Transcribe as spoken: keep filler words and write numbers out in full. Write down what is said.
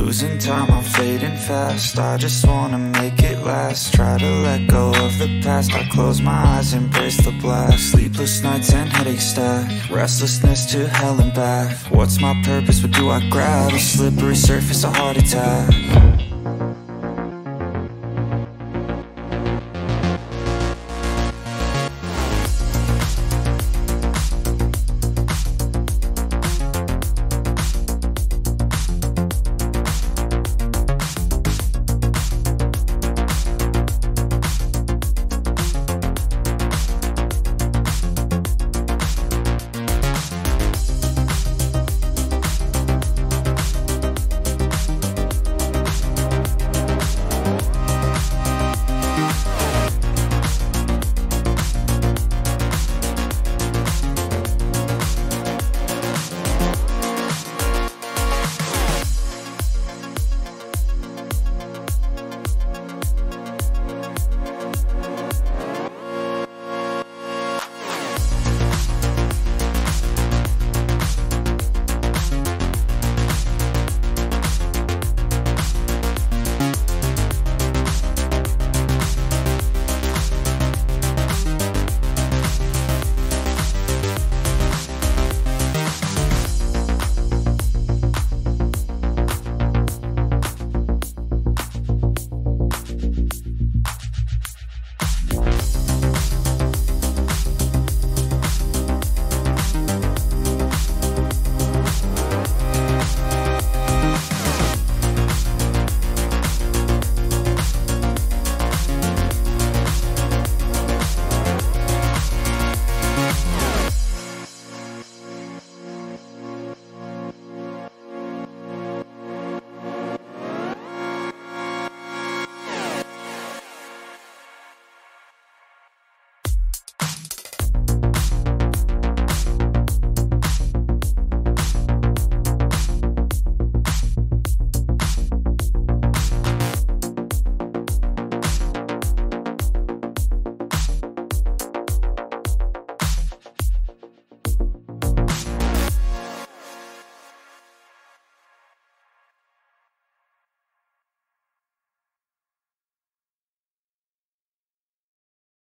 Losing time, I'm fading fast. I just wanna make it last. Try to let go of the past. I close my eyes, embrace the blast. Sleepless nights and headaches stack. Restlessness to hell and back. What's my purpose? What do I grab? A slippery surface, a heart attack.